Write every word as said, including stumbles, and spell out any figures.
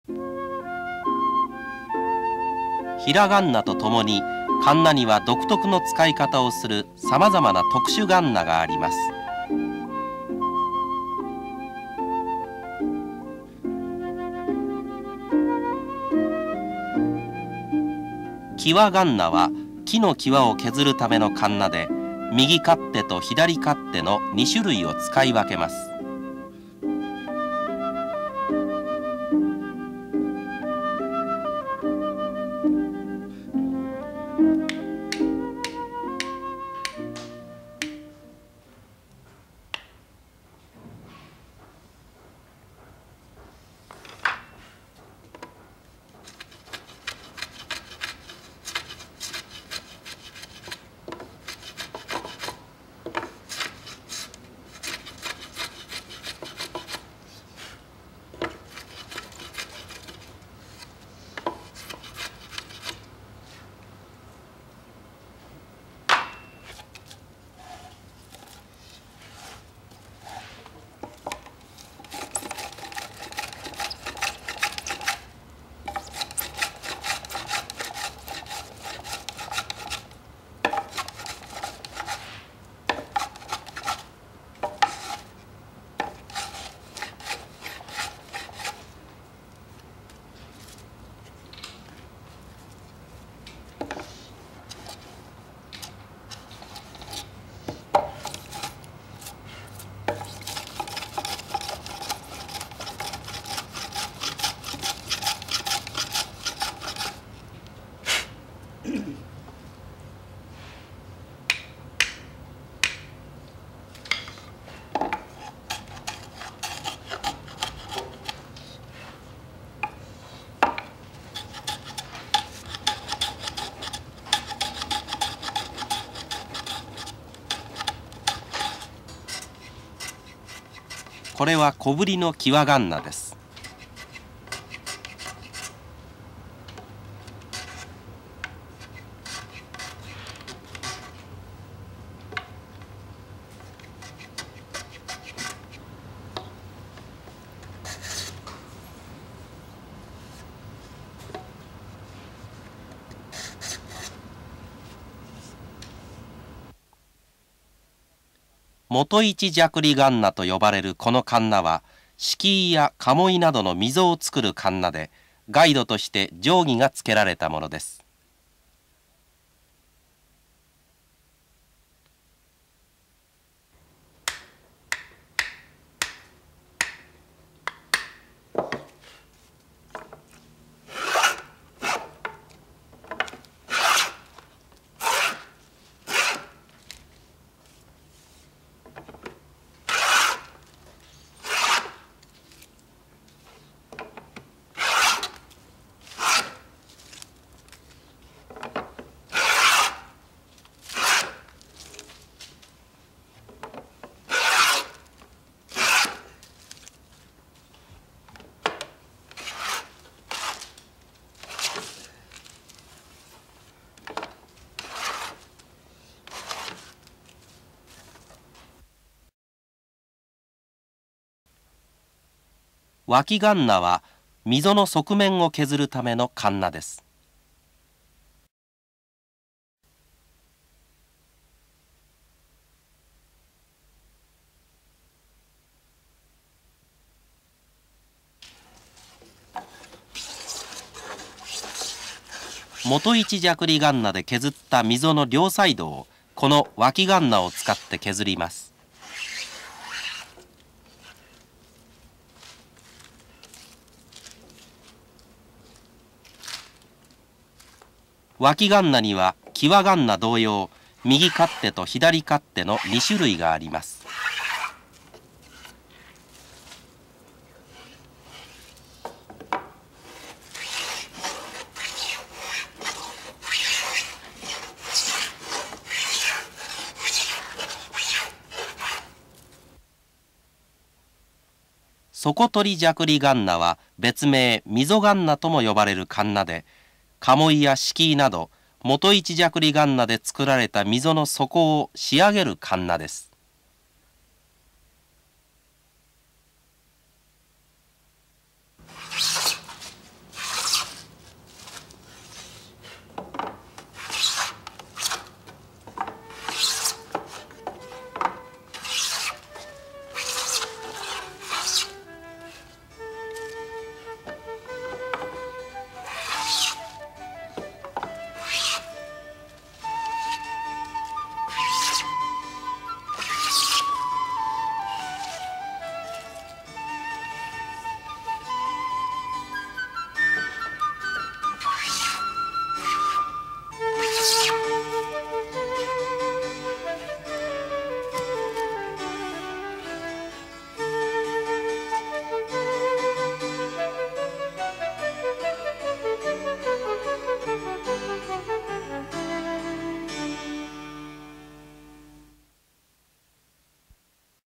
ひらがんなとともにかんなには独特の使い方をするさまざまな特殊がんながあります。きわがんなは木の際を削るためのかんなで、右勝手と左勝手のに種類を使い分けます。これは小ぶりのきわがんなです。元一じゃくりがんなと呼ばれるこのかんなは、敷居や鴨居などの溝を作るかんなで、ガイドとして定規がつけられたものです。脇がんなは溝の側面を削るためのかんなです。元一じゃくりがんなで削った溝の両サイドをこの脇がんなを使って削ります。脇がんなにはきわがんな同様、右勝手と左勝手のに種類があります。底取りじゃくりがんなは別名溝がんなとも呼ばれるかんなで、鴨居や敷居など元一じゃくりがんなで作られた溝の底を仕上げるかんなです。